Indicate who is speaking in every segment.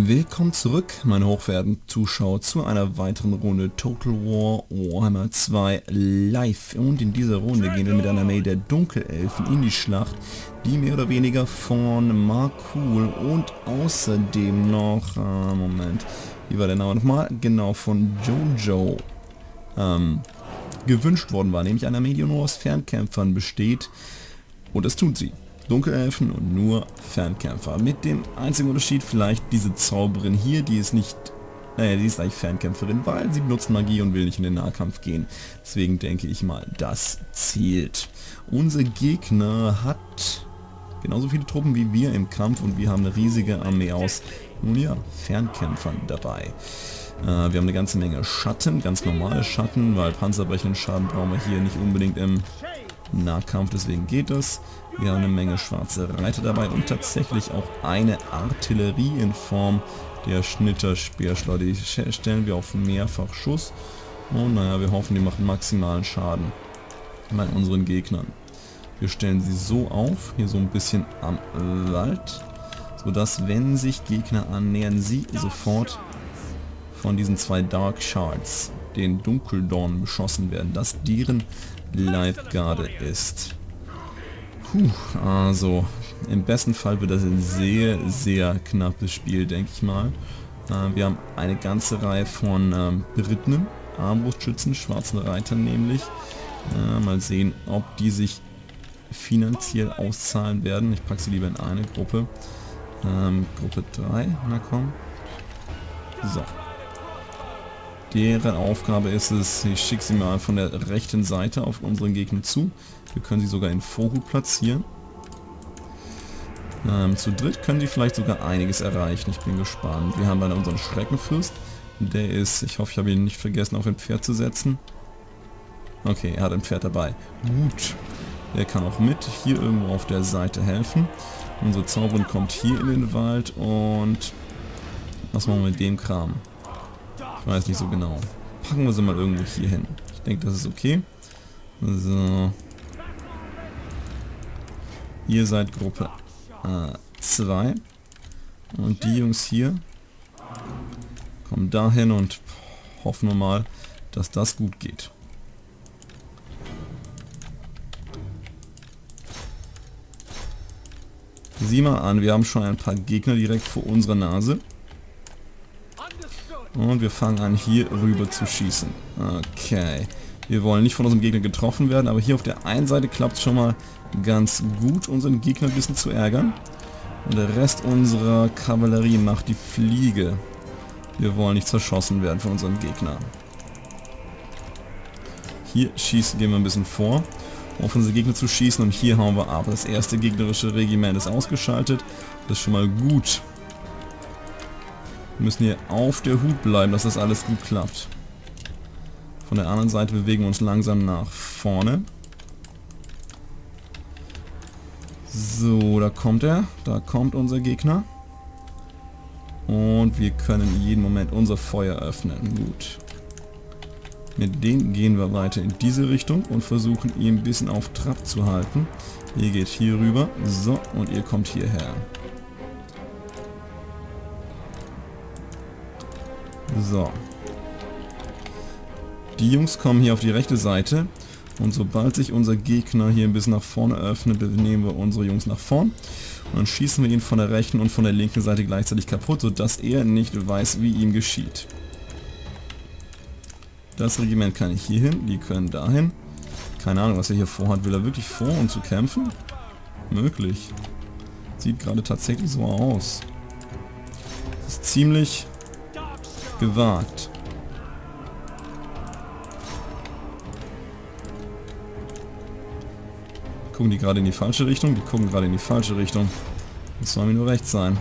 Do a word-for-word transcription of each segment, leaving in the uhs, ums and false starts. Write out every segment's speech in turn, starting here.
Speaker 1: Willkommen zurück, meine hochverehrten Zuschauer, zu einer weiteren Runde Total War Warhammer zwei live. Und in dieser Runde gehen wir mit einer Armee der Dunkelelfen in die Schlacht, die mehr oder weniger von Markul und außerdem noch, äh, Moment, wie war der Name nochmal? Genau, von Jojo ähm, gewünscht worden war, nämlich eine Armee, die nur aus Fernkämpfern besteht. Und das tut sie. Dunkelelfen und nur Fernkämpfer. Mit dem einzigen Unterschied vielleicht diese Zauberin hier, die ist nicht, naja, die ist eigentlich Fernkämpferin, weil sie benutzt Magie und will nicht in den Nahkampf gehen. Deswegen denke ich mal, das zählt. Unser Gegner hat genauso viele Truppen wie wir im Kampf und wir haben eine riesige Armee aus, nun ja, Fernkämpfern dabei. Äh, wir haben eine ganze Menge Schatten, ganz normale Schatten, weil panzerbrechenden Schaden brauchen wir hier nicht unbedingt im Nahkampf, deswegen geht das. Wir haben eine Menge schwarze Reiter dabei und tatsächlich auch eine Artillerie in Form der Schnitter-Speerschleuder. Die stellen wir auf Mehrfachschuss und naja, wir hoffen, die machen maximalen Schaden bei unseren Gegnern. Wir stellen sie so auf, hier so ein bisschen am Wald, sodass, wenn sich Gegner annähern, sie sofort von diesen zwei Dark Shards, den Dunkeldorn, beschossen werden, dass deren Leibgarde ist. Puh, also im besten Fall wird das ein sehr, sehr knappes Spiel, denke ich mal. Äh, wir haben eine ganze Reihe von ähm, berittenen Armbrustschützen, schwarzen Reitern nämlich. Äh, mal sehen, ob die sich finanziell auszahlen werden. Ich packe sie lieber in eine Gruppe. Ähm, Gruppe drei, na komm. So. Deren Aufgabe ist es, ich schicke sie mal von der rechten Seite auf unseren Gegner zu. Wir können sie sogar in Vorhut platzieren. Ähm, zu dritt können die vielleicht sogar einiges erreichen. Ich bin gespannt. Wir haben dann unseren Schreckenfürst. Der ist, ich hoffe, ich habe ihn nicht vergessen, auf ein Pferd zu setzen. Okay, er hat ein Pferd dabei. Gut. Der kann auch mit hier irgendwo auf der Seite helfen. Unsere Zauberin kommt hier in den Wald und was machen wir mit dem Kram? Ich weiß nicht so genau. Packen wir sie mal irgendwo hier hin. Ich denke, das ist okay. So. Ihr seid Gruppe zwei. Äh, und die Jungs hier kommen dahin und hoffen wir mal, dass das gut geht. Sieh mal an, wir haben schon ein paar Gegner direkt vor unserer Nase. Und wir fangen an, hier rüber zu schießen. Okay. Wir wollen nicht von unserem Gegner getroffen werden, aber hier auf der einen Seite klappt es schon mal ganz gut, unseren Gegner ein bisschen zu ärgern. Und der Rest unserer Kavallerie macht die Fliege. Wir wollen nicht zerschossen werden von unserem Gegner. Hier schießen, gehen wir ein bisschen vor, um auf unsere Gegner zu schießen, und hier hauen wir ab. Das erste gegnerische Regiment ist ausgeschaltet. Das ist schon mal gut. Wir müssen hier auf der Hut bleiben, dass das alles gut klappt. Von der anderen Seite bewegen wir uns langsam nach vorne. So, da kommt er. Da kommt unser Gegner. Und wir können jeden Moment unser Feuer öffnen. Gut. Mit dem gehen wir weiter in diese Richtung und versuchen, ihn ein bisschen auf Trab zu halten. Ihr geht hier rüber. So, und ihr kommt hierher. So. Die Jungs kommen hier auf die rechte Seite und sobald sich unser Gegner hier ein bisschen nach vorne öffnet, nehmen wir unsere Jungs nach vorn und dann schießen wir ihn von der rechten und von der linken Seite gleichzeitig kaputt, sodass er nicht weiß, wie ihm geschieht. Das Regiment kann ich hier hin, die können dahin. Keine Ahnung, was er hier vorhat. Will er wirklich vor, um zu kämpfen? Möglich. Sieht gerade tatsächlich so aus. Das ist ziemlich gewagt. Gucken die gerade in die falsche Richtung? Die gucken gerade in die falsche Richtung. Das soll mir nur recht sein.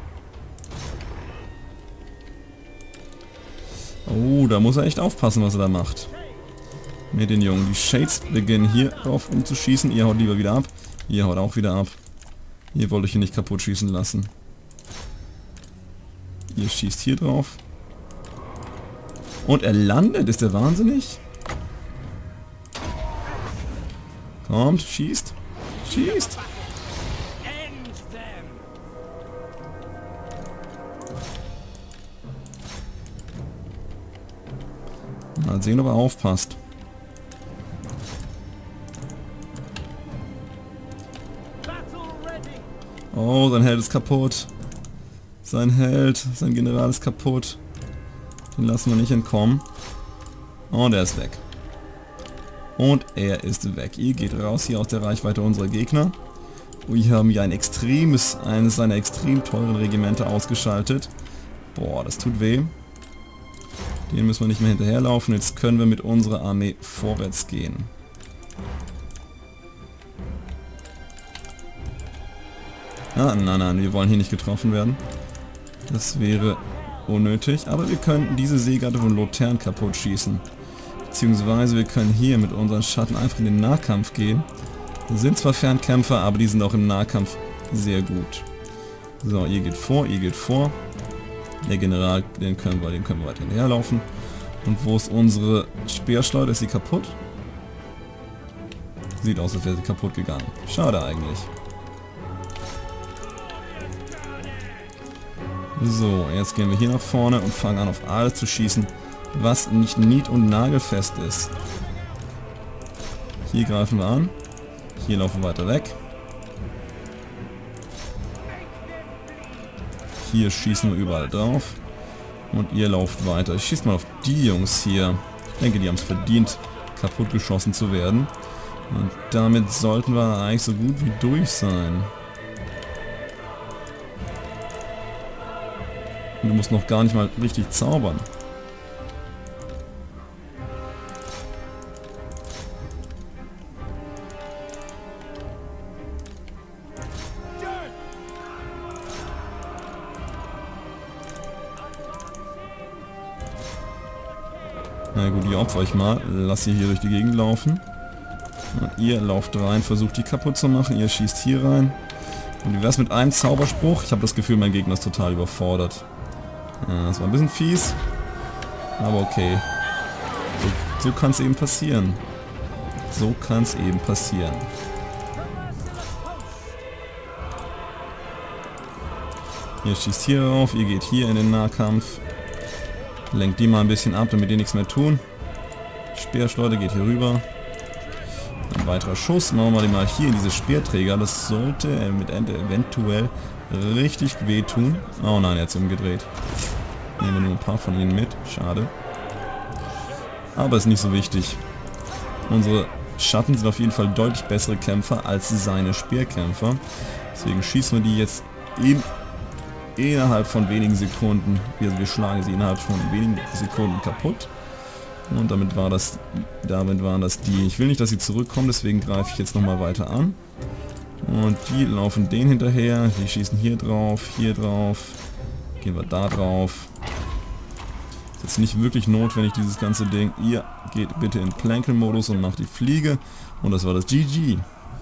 Speaker 1: Oh, da muss er echt aufpassen, was er da macht. Mit den Jungen. Die Shades beginnen hier drauf umzuschießen. Ihr haut lieber wieder ab. Ihr haut auch wieder ab. Ihr wollt euch hier nicht kaputt schießen lassen. Ihr schießt hier drauf. Und er landet. Ist der wahnsinnig? Kommt, schießt. Schießt. Mal sehen, ob er aufpasst. Oh, sein Held ist kaputt. Sein Held, sein General ist kaputt. Den lassen wir nicht entkommen. Und er ist weg. Und er ist weg. Ihr geht raus hier aus der Reichweite unserer Gegner. Wir haben hier ein extremes, eines seiner extrem teuren Regimente ausgeschaltet. Boah, das tut weh. Den müssen wir nicht mehr hinterherlaufen. Jetzt können wir mit unserer Armee vorwärts gehen. Ah, nein, nein, wir wollen hier nicht getroffen werden. Das wäre unnötig. Aber wir könnten diese Seegarde von Lothern kaputt schießen. Beziehungsweise wir können hier mit unseren Schatten einfach in den Nahkampf gehen. Wir sind zwar Fernkämpfer, aber die sind auch im Nahkampf sehr gut. So, ihr geht vor, ihr geht vor. Der General, den können wir, den können wir weiter hinterherlaufen. Und wo ist unsere Speerschleuder? Ist sie kaputt? Sieht aus, als wäre sie kaputt gegangen. Schade eigentlich. So, jetzt gehen wir hier nach vorne und fangen an, auf alles zu schießen, was nicht nied- und nagelfest ist. Hier greifen wir an. Hier laufen wir weiter weg. Hier schießen wir überall drauf. Und ihr lauft weiter. Ich schieße mal auf die Jungs hier. Ich denke, die haben es verdient, kaputt geschossen zu werden. Und damit sollten wir eigentlich so gut wie durch sein. Und du musst noch gar nicht mal richtig zaubern. Na gut, ihr opfert euch mal. Lasst sie hier durch die Gegend laufen. Und ihr lauft rein, versucht die kaputt zu machen. Ihr schießt hier rein. Und wie wär's mit einem Zauberspruch? Ich habe das Gefühl, mein Gegner ist total überfordert. Ja, das war ein bisschen fies. Aber okay. So, so kann es eben passieren. So kann es eben passieren. Ihr schießt hier rauf, ihr geht hier in den Nahkampf. Lenkt die mal ein bisschen ab, damit die nichts mehr tun. Speerschleuder geht hier rüber. Ein weiterer Schuss. Machen wir mal hier in diese Speerträger. Das sollte mit Ende eventuell richtig wehtun. Oh nein, er hat es umgedreht. Nehmen wir nur ein paar von ihnen mit. Schade. Aber ist nicht so wichtig. Unsere Schatten sind auf jeden Fall deutlich bessere Kämpfer als seine Speerkämpfer. Deswegen schießen wir die jetzt in, innerhalb von wenigen Sekunden. Also wir schlagen sie innerhalb von wenigen Sekunden kaputt. Und damit war das, damit waren das die. Ich will nicht, dass sie zurückkommen, deswegen greife ich jetzt nochmal weiter an. Und die laufen den hinterher. Die schießen hier drauf, hier drauf. Gehen wir da drauf. Ist jetzt nicht wirklich notwendig, dieses ganze Ding. Ihr geht bitte in Plankel-Modus und macht die Fliege. Und das war das G G.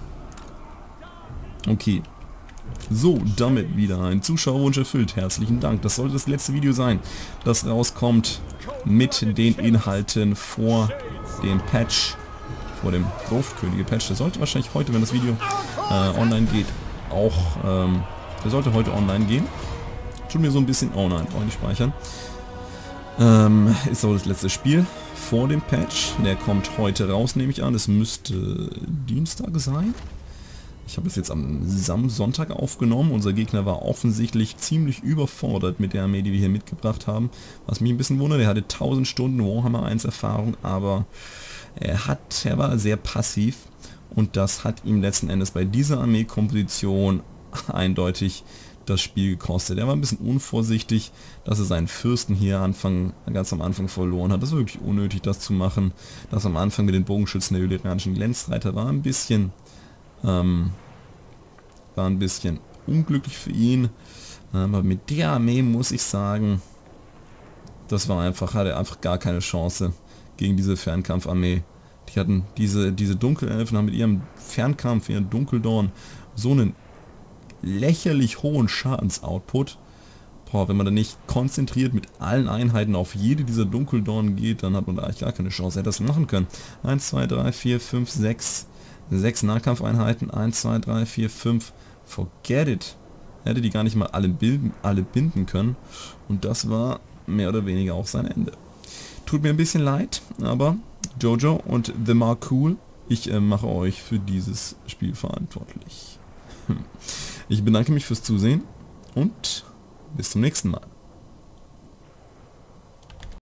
Speaker 1: Okay. So, damit wieder ein Zuschauerwunsch erfüllt. Herzlichen Dank. Das sollte das letzte Video sein, das rauskommt mit den Inhalten vor dem Patch, vor dem Gruft-Könige-Patch. Der sollte wahrscheinlich heute, wenn das Video äh, online geht, auch, ähm, der sollte heute online gehen. Tut mir so ein bisschen, oh nein, brauche ich nicht speichern. Ähm, ist auch das letzte Spiel vor dem Patch. Der kommt heute raus, nehme ich an. Es müsste Dienstag sein. Ich habe es jetzt am Sam Sonntag aufgenommen. Unser Gegner war offensichtlich ziemlich überfordert mit der Armee, die wir hier mitgebracht haben. Was mich ein bisschen wundert, er hatte tausend Stunden Warhammer eins Erfahrung, aber er, hat, er war sehr passiv. Und das hat ihm letzten Endes bei dieser Armeekomposition eindeutig das Spiel gekostet. Er war ein bisschen unvorsichtig, dass er seinen Fürsten hier Anfang, ganz am Anfang verloren hat. Das war wirklich unnötig, das zu machen. Das am Anfang mit den Bogenschützen der illyrianischen Glänzreiter war ein bisschen... Ähm, war ein bisschen unglücklich für ihn, aber mit der Armee muss ich sagen, das war einfach, hatte einfach gar keine Chance gegen diese Fernkampfarmee. Die hatten diese, diese Dunkelelfen haben mit ihrem Fernkampf, ihren Dunkeldorn, so einen lächerlich hohen Schadensoutput. Boah, wenn man dann nicht konzentriert mit allen Einheiten auf jede dieser Dunkeldornen geht, dann hat man da eigentlich gar keine Chance. Er hätte das machen können. eins, zwei, drei, vier, fünf, sechs Sechs Nahkampfeinheiten, eins, zwei, drei, vier, fünf, forget it. Er hätte die gar nicht mal alle, bilden, alle binden können. Und das war mehr oder weniger auch sein Ende. Tut tut mir ein bisschen leid, aber Jojo und The Mark Cool, ich äh, mache euch für dieses Spiel verantwortlich. Ich bedanke mich fürs Zusehen und bis zum nächsten Mal.